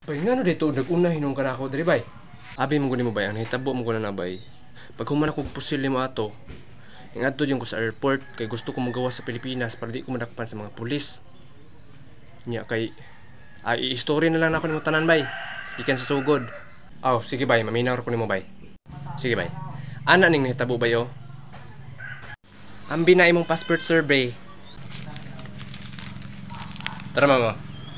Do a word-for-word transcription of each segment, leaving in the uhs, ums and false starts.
Bay nga no dito nag-una hinung ka na ako diri bay. Abi mo guni mo bay ang hitabo mo na na bay. Pag human ako pusil mo ato, ingadto yung ko sa airport kay gusto ko magawa sa Pilipinas para di ko madakpan sa mga pulis. Nya kay ay i-story na lang ako nimo tanan bay. Ikan sa sugod. Aw, oh, sige bay, maminaw ko nimo bay. Sige bay. Ana ning nahitabo bay oh. Ambi na imong passport survey. Tara mama.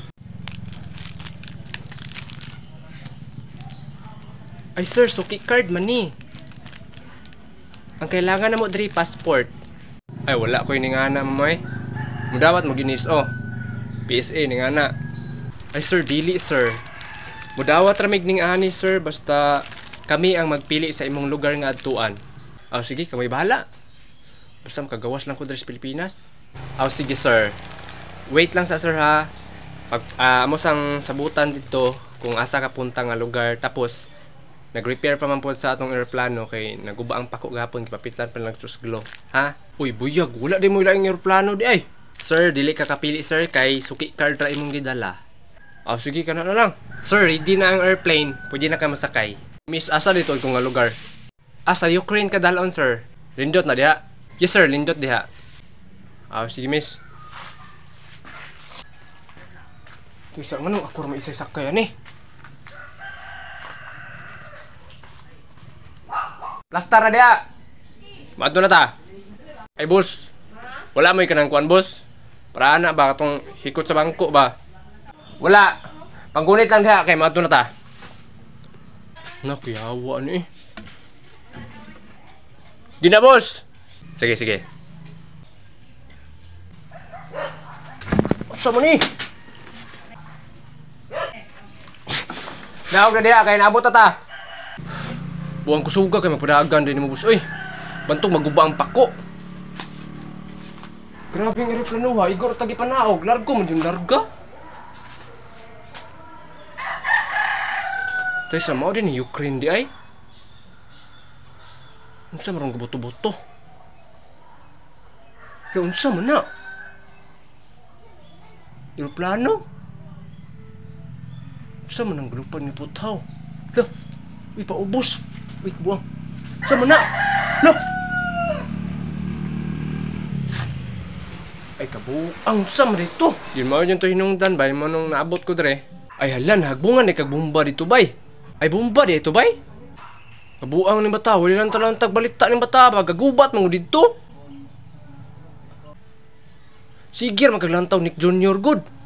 Ay sir, suki card man ni. Ang kailangan na mo diri passport. Ay wala ko ini nga na mamay. Mudawat mo ginis oh. P S A ni nga na. Ay sir, dili sir. Mudawat ramig ning ani sir basta kami ang magpili sa imong lugar nga adtuan. Aw sige, kamay bahala. Basta makagawas lang ko diri sa Pilipinas. Aw sige sir. Wait lang sa sir ha. Pag uh, amo sang sabutan dito kung asa ka punta nga lugar tapos nag-repair pa man po sa atong eroplano kay naguba ang pako gapon gipapitlan pa lang glow. Ha? Uy buyag, wala di mo ilaing eroplano di ay. Sir, dili ka kapili sir kay suki card ra imong gidala. Ah, sige ka na, na lang. Sir, ready na ang airplane. Pwede na ka masakay. Miss, asa dito itong nga lugar? Ah, sa Ukraine ka dalon sir. Lindot na diha. Yes sir, lindot diha. Ah, sige miss. Kisa nga nung ako may isa sakay ani. Plastar na diha. Mato na ta. Ay boss. Wala mo ikanang kuan boss. Para ana ba katong hikot sa bangko ba? Wala. Panggunit lang diha kay mato na ta. Nakuyawa ni. Di na boss. Sige sige. Asa mo ni? Naog na diha kay naabot ta ta. Buang kusuga kay magpadagan din mo boss. Oy. Bantog maguba ang pako. Grabe ang eroplano ha. Igor tagi panaog. Largo man yung larga. Tay sa mao din ni Ukraine di ay. Unsa marong gaboto-boto? Ya unsa man na? Eroplano? Unsa man ang grupan ni putaw? Lah, uy paubos. Uy buang. Unsa man na? Lah. Ay kabuang unsa man dito? Yun mao yung to hinungdan bay mo nung naabot ko dire. Ay halan hagbungan ni kag bomba dito bay. Ay bomba dito bay. Kabuang ni bata, wala lang talang tagbalita ni bata, magagubat mo dito. Sigir magkaglantaw Nick Junior good.